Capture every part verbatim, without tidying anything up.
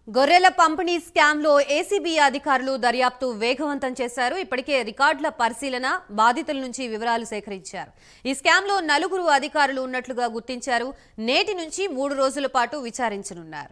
గొర్రెల పంపిణీ స్కామ్ లో ఏసీబీ అధికారులు దర్యాప్తు వేగవంతం చేశారు. ఇప్పటికే రికార్డుల పరిశీలన, బాధితుల నుంచి వివరాలు సేకరించారు. ఈ స్కామ్ లో నలుగురు అధికారులు ఉన్నట్లుగా గుర్తించారు. నేటి నుంచి మూడు రోజుల పాటు విచారించనున్నారు.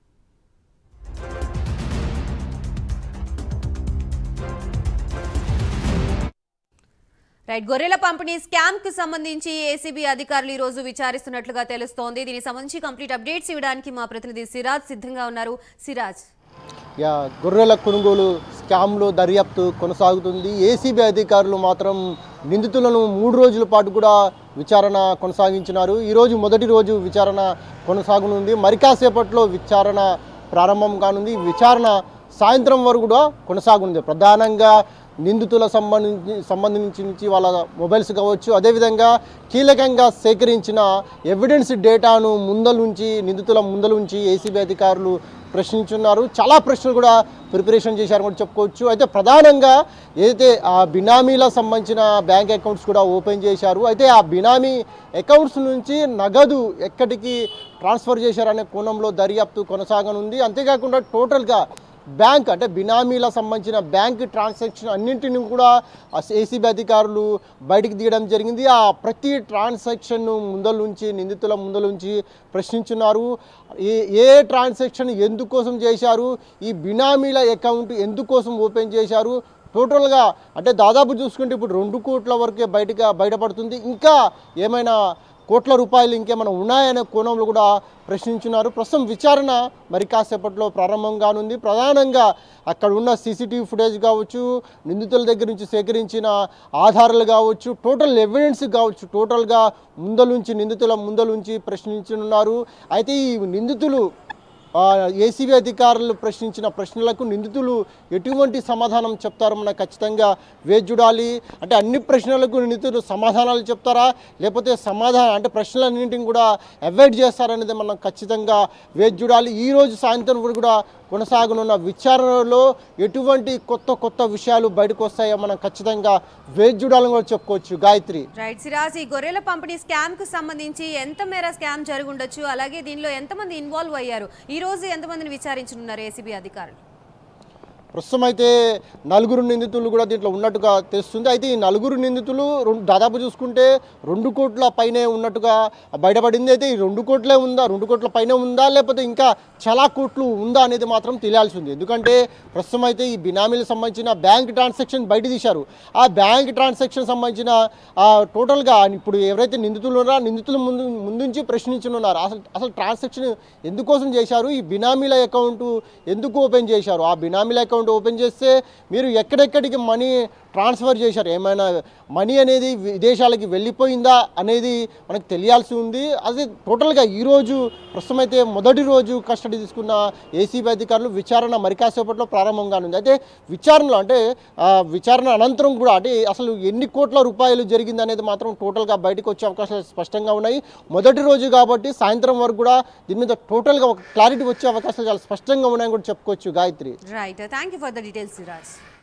రైట్ గొర్రెల పంపిణీ స్కామ్ కు సంబంధించి ఏసీబీ అధికారులు ఈ రోజు విచారిస్తున్నట్లుగా తెలుస్తోంది. దీనికి సంబంధించి కంప్లీట్ అప్డేట్స్ ఇవ్వడానికి మా ప్రతినిధి సిరాజ్ సిద్ధంగా ఉన్నారు. సిరాజ్, యా గొర్రెల కొనుగోలు స్కామ్లో దర్యాప్తు కొనసాగుతుంది. ఏసీబీ అధికారులు మాత్రం నిందితులను మూడు రోజుల పాటు కూడా విచారణ కొనసాగించినారు. ఈరోజు మొదటి రోజు విచారణ కొనసాగనుంది. మరి కాసేపట్లో విచారణ ప్రారంభం కానుంది. విచారణ సాయంత్రం వరకు కూడా కొనసాగుంది. ప్రధానంగా నిందితుల సంబంధించి సంబంధించి నుంచి వాళ్ళ మొబైల్స్ కావచ్చు, అదేవిధంగా కీలకంగా సేకరించిన ఎవిడెన్స్ డేటాను ముందలుంచి నిందితుల ముందలుంచి ఏసీబీ అధికారులు ప్రశ్నించున్నారు. చాలా ప్రశ్నలు కూడా ప్రిపరేషన్ చేశారు కూడా చెప్పుకోవచ్చు. అయితే ప్రధానంగా ఏదైతే ఆ బినామీలకు సంబంధించిన బ్యాంక్ అకౌంట్స్ కూడా ఓపెన్ చేశారు. అయితే ఆ బినామీ అకౌంట్స్ నుంచి నగదు ఎక్కడికి ట్రాన్స్ఫర్ చేశారనే కోణంలో దర్యాప్తు కొనసాగనుంది. అంతేకాకుండా టోటల్గా బ్యాంక్ అంటే బినామీలకు సంబంధించిన బ్యాంక్ ట్రాన్సాక్షన్ అన్నింటినీ కూడా ఏసీబీ అధికారులు బయటికి తీయడం జరిగింది. ఆ ప్రతి ట్రాన్సాక్షన్ను ముందల నుంచి నిందితుల ముందల నుంచి ప్రశ్నించున్నారు. ఏ ఏ ట్రాన్సాక్షన్ ఎందుకోసం చేశారు, ఈ బినామీల అకౌంట్ ఎందుకోసం ఓపెన్ చేశారు, టోటల్గా అంటే దాదాపు చూసుకుంటే ఇప్పుడు రెండు కోట్ల వరకే బయటగా బయటపడుతుంది. ఇంకా ఏమైనా కోట్ల రూపాయలు ఇంకేమైనా ఉన్నాయనే కోణంలో కూడా ప్రశ్నించున్నారు. ప్రస్తుతం విచారణ మరి కాసేపట్లో ప్రారంభం కానుంది. ప్రధానంగా అక్కడ ఉన్న సీసీటీవీ ఫుటేజ్ కావచ్చు, నిందితుల దగ్గర నుంచి సేకరించిన ఆధారాలు కావచ్చు, టోటల్ ఎవిడెన్స్ కావచ్చు, టోటల్గా ముందలుంచి నిందితుల ముందలుంచి ప్రశ్నించనున్నారు. అయితే ఈ నిందితులు ఏసీబీ అధికారులు ప్రశ్నించిన ప్రశ్నలకు నిందితులు ఎటువంటి సమాధానం చెప్తారో మనం ఖచ్చితంగా వేచి చూడాలి. అంటే అన్ని ప్రశ్నలకు నిందితులు సమాధానాలు చెప్తారా, లేకపోతే సమాధానం అంటే ప్రశ్నలన్నింటిని కూడా అవాయిడ్ చేస్తారనేది మనం ఖచ్చితంగా వేచి చూడాలి. ఈరోజు సాయంత్రం వరకు కూడా కొనసాగనున్న విచారణలో ఎటువంటి కొత్త కొత్త విషయాలు బయటకు వస్తాయో మనం ఖచ్చితంగా వేచి చూడాలని కూడా చెప్పుకోవచ్చు. గాయత్రి, రైట్ సిరాజ్, ఈ గొర్రెల పంపిణీ స్కామ్ కు సంబంధించి ఎంత మేర స్కామ్ జరుగుండొచ్చు, అలాగే దీనిలో ఎంతమంది ఇన్వాల్వ్ అయ్యారు, ఈ రోజు ఎంతమందిని విచారించనున్నారు ఏసీబీ అధికారులు? ప్రస్తుతం అయితే నలుగురు నిందితులు కూడా దీంట్లో ఉన్నట్టుగా తెలుస్తుంది. అయితే ఈ నలుగురు నిందితులు రెండు దాదాపు చూసుకుంటే రెండు కోట్ల పైనే ఉన్నట్టుగా బయటపడింది. అయితే ఈ రెండు కోట్లే ఉందా, రెండు కోట్ల పైనే ఉందా, లేకపోతే ఇంకా చాలా కోట్లు ఉందా అనేది మాత్రం తెలియాల్సి ఉంది. ఎందుకంటే ప్రస్తుతం అయితే ఈ బినామీలకు సంబంధించిన బ్యాంక్ ట్రాన్సాక్షన్ బయట తీశారు. ఆ బ్యాంక్ ట్రాన్సాక్షన్ సంబంధించిన టోటల్గా ఇప్పుడు ఎవరైతే నిందితులు ఉన్నారో నిందితులు ముందు ముందుంచి ప్రశ్నించనున్నారు. అసలు అసలు ట్రాన్సాక్షన్ ఎందుకోసం చేశారు, ఈ బినామీల అకౌంట్ ఎందుకు ఓపెన్ చేశారు, ఆ బినామీల అకౌంట్ ఓపెన్ చేస్తే మీరు ఎక్కడెక్కడికి మనీ ట్రాన్స్ఫర్ చేశారు, ఏమైనా మనీ అనేది విదేశాలకి వెళ్ళిపోయిందా అనేది మనకు తెలియాల్సి ఉంది. అది టోటల్గా ఈరోజు ప్రస్తుతం అయితే మొదటి రోజు కస్టడీ తీసుకున్న ఏసీబీ అధికారులు విచారణ మరి కాసేపట్లో ప్రారంభం కానుంది. అయితే విచారణలో అంటే విచారణ అనంతరం కూడా అంటే అసలు ఎన్ని కోట్ల రూపాయలు జరిగింది అనేది మాత్రం టోటల్గా బయటకు వచ్చే అవకాశాలు స్పష్టంగా ఉన్నాయి. మొదటి రోజు కాబట్టి సాయంత్రం వరకు కూడా దీని మీద టోటల్గా ఒక క్లారిటీ వచ్చే అవకాశాలు చాలా స్పష్టంగా ఉన్నాయని కూడా చెప్పుకోవచ్చు. Gayatri, right, thank you for the details Siraj.